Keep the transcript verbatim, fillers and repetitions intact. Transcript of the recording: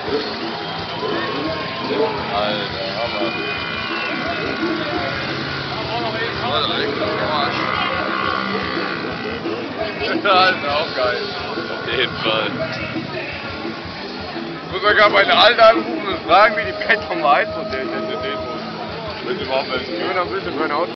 Alter, Hammer. Das ist auch geil. Auf jeden Fall. Ich muss euch aber meine Alte anrufen und fragen, wie die Bett vom eins von der Demo. Wenn sie überhaupt mal ein bisschen für ein Auto.